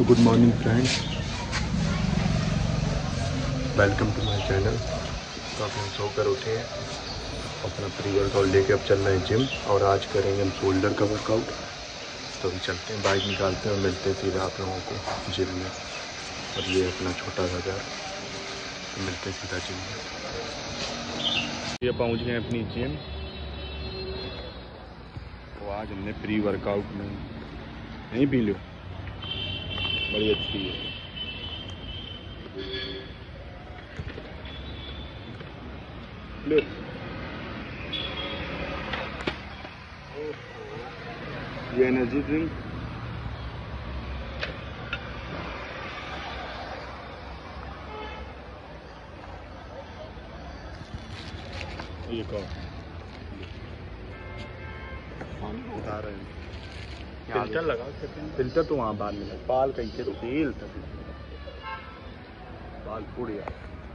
तो good morning friends, welcome to my channel. तो अब हम सोकर उठे हैं, अपना प्री वर्कआउट लेके अब चल रहे हैं जिम और आज करेंगे हम शोल्डर का वर्कआउट। तो अभी चलते हैं, बाइक निकालते हैं और मिलते हैं सीधा आप लोगों को जिम में। और ये अपना छोटा सा घर, तो मिलते हैं सीधा जिम में। ये पहुंच गए अपनी जिम। तो आज हमने प्री वर्कआउट में नहीं पी लो, बड़ी अच्छी है। ले ये एनर्जी ड्रिंक ये कौन उठा रहे हैं। फिल्टर लगा, फिल्टर तो वहाँ बाल में लगा, बाल कहीं के तेल तक बाल फूट गया।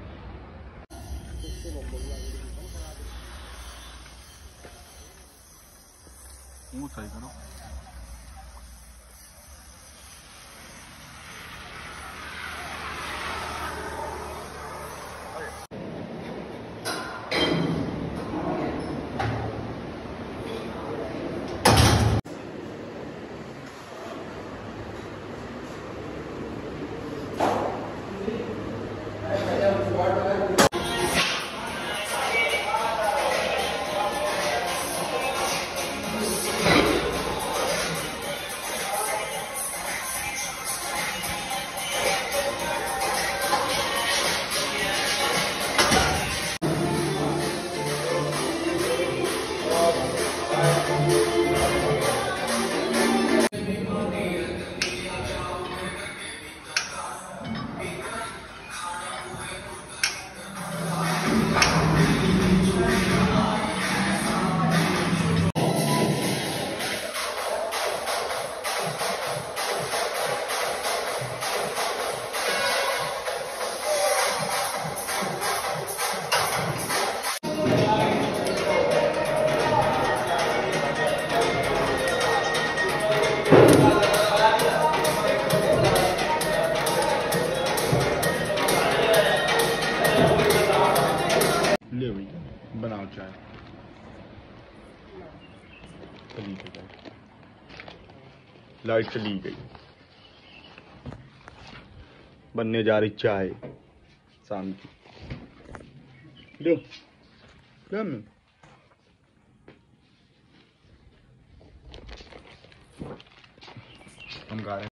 मुँह सही करो। ले भैया बनाओ चाय। चली गई लाइट, चली गई। बनने जा रही चाय शाम की। लो मैं हम गा रहे हैं।